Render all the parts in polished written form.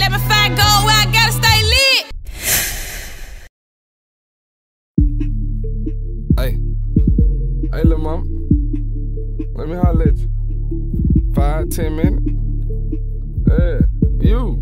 Cabin 5 gold where I gotta stay lit. Hey, lil' mama, let me holler at you. 5-10 minutes. Yeah, you.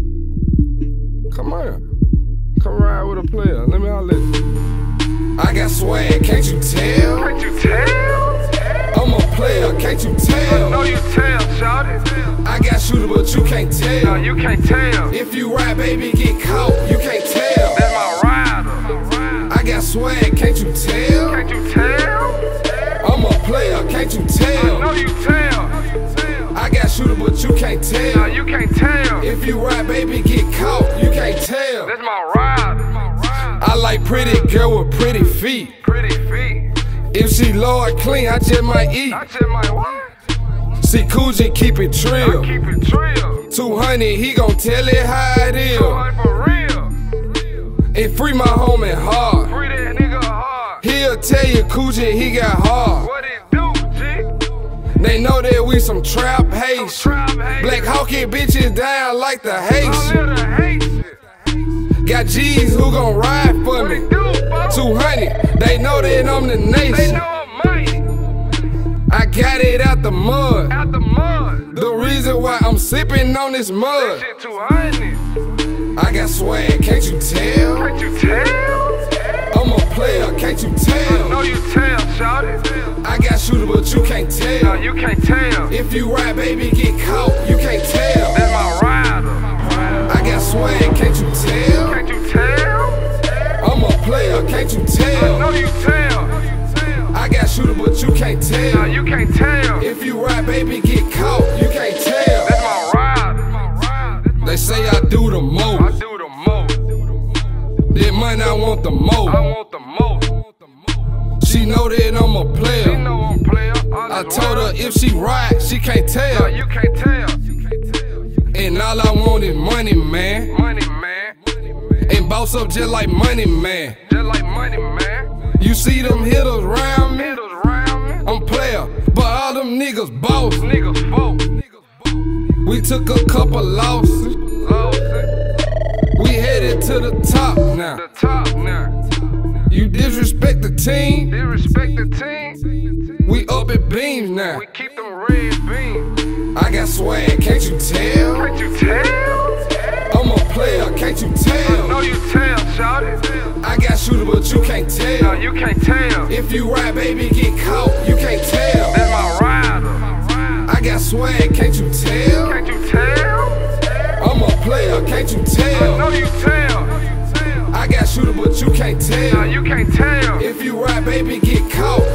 Come on. Come ride with a player. Let me holler at you. I got swag, can't you tell? Can't you tell? I'm a player, can't you tell? I know you tell, shawty. I got shooter, but you can't tell. No, you can't tell. If you ride, baby, get caught, you can't tell. That's my rider. I got swag, can't you tell? Can't you tell? I'm a player, can't you tell? I know you tell. I got shooter, but you can't tell. No, you can't tell. If you ride, baby, get caught, you can't tell. That's my rider. I like pretty girl with pretty feet. Pretty feet. If she low or clean, I just might eat. I just might what? See Coogee keep it trill. Keep it trill. 200, he gon' tell it how it is. Like for real. And free my homie hard. Free that nigga hard. He'll tell you Coogee, he got hard. What it do, G? They know that we some trap Haitian. Trap Haitian. Black Hawky bitches down like the I Haitian. live the hate shit. Got G's who gon' ride for What me. it do, folks? 200, they know that I'm the They nation. know I'm mighty. I got it out the mud. Out the mud. The reason why I'm sipping on this That mud. shit 200. I got swag, can't you tell? Can't you tell? I'm a player, can't you I tell? know you tell, shawty. I got shooter, but you can't No, tell. you can't tell. If you ride, baby, get caught, you can't tell. That's my rider. I got swag, can't you tell? Can't you tell? I'm a player, can't you I tell? know you tell. I got shooter, but you can't No, tell. you can't tell. If you ride, baby, get caught, you can't tell. That's my rider. They say I do the I most. do the most. That money I want the I most. want the most. She know that I'm a She player. know I'm a player. I told her if she ride, she can't No, tell. you can't tell. And all I want is money, man. Money, man. And boss up just like money, man. Just like money, man. You see them hitters round me? Hitters round me. I'm player, but all them niggas boss. Niggas folk. We took a couple losses. Lost it. We headed to the top now. The top now. You disrespect the team, They respect the team. we up at beams now. We keep them red beans. I got swag, can't you tell? Can't you tell? I'm a player, can't you I tell? know you tell, shawty. I got shooter, but you can't No, tell. you can't tell. If you ride, baby, get caught, you can't tell. That's my rider. I got swag, can't you tell? Can't you tell? I'm a player, can't you I tell? know you tell. I got shooter, but you can't No, tell. you can't tell. If you ride, baby, get caught,